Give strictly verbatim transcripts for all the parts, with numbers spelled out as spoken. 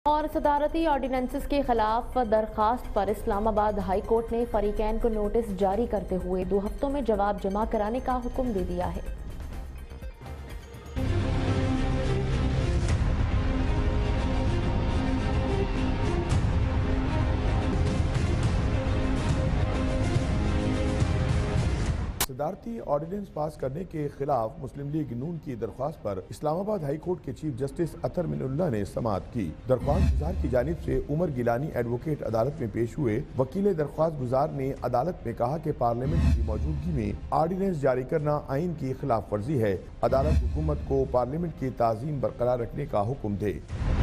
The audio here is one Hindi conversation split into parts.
और सदारती ऑर्डिनेंसेस के खिलाफ दरखास्त पर इस्लामाबाद हाई कोर्ट ने फरीकैन को नोटिस जारी करते हुए दो हफ्तों में जवाब जमा कराने का हुक्म दे दिया है। सदारती ऑर्डिनेंस पास करने के खिलाफ मुस्लिम लीग नून की दरख्वास्त पर इस्लामाबाद हाई कोर्ट के चीफ जस्टिस अतर मिनुल्लाह ने समाअत की। दरख्वास्त गुजार की जानिब से उमर गिलानी एडवोकेट अदालत में पेश हुए। वकील दरख्वास्त गुजार ने अदालत में कहा कि पार्लियामेंट की मौजूदगी में ऑर्डिनेंस जारी करना आइन की खिलाफ वर्जी है। अदालत हुकूमत को पार्लियामेंट की ताज़ीम बरकरार रखने का हुक्म दे।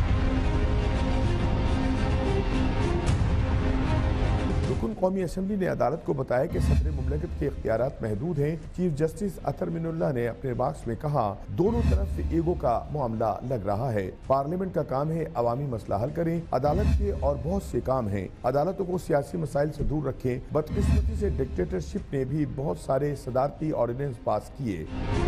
रुकन कौमी असम्बली ने अदालत को बताया कि सदर मुमलकत के इख्तियारात महदूद हैं। चीफ जस्टिस अतर मिनुल्लाह ने अपने रिमार्क्स में कहा, दोनों तरफ से ईगो का मामला लग रहा है। पार्लियामेंट का काम है अवामी मसला हल करें। अदालत के और बहुत से काम हैं। अदालतों को सियासी मसाइल से दूर रखें। बदकिस्मती से डिक्टेटरशिप ने भी बहुत सारे सदारती ऑर्डिनेंस पास किए।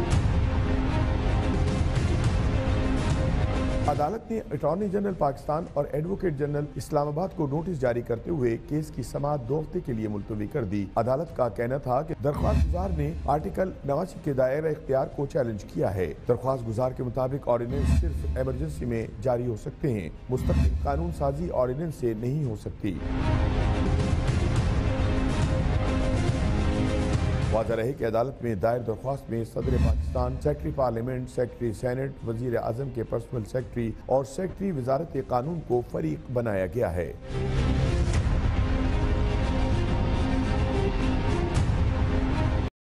अदालत ने अटॉर्नी जनरल पाकिस्तान और एडवोकेट जनरल इस्लामाबाद को नोटिस जारी करते हुए केस की समाअत दो हफ्ते के लिए मुलतवी कर दी। अदालत का कहना था कि दरख्वास्त गुजार ने आर्टिकल नवासी के दायरा इख्तियार को चैलेंज किया है। दरख्वास्त गुजार के मुताबिक ऑर्डिनेंस सिर्फ इमरजेंसी में जारी हो सकते हैं, मुस्तकिल कानून साजी ऑर्डिनेंस से नहीं हो सकती। वाज़ह रहे कि अदालत में दायर दरख्वास्त में सदर Pakistan, secretary parliament, secretary senate, वजीर आजम के पर्सनल सेक्रेटरी और सेक्रेटरी वजारत कानून को फरीक बनाया गया है।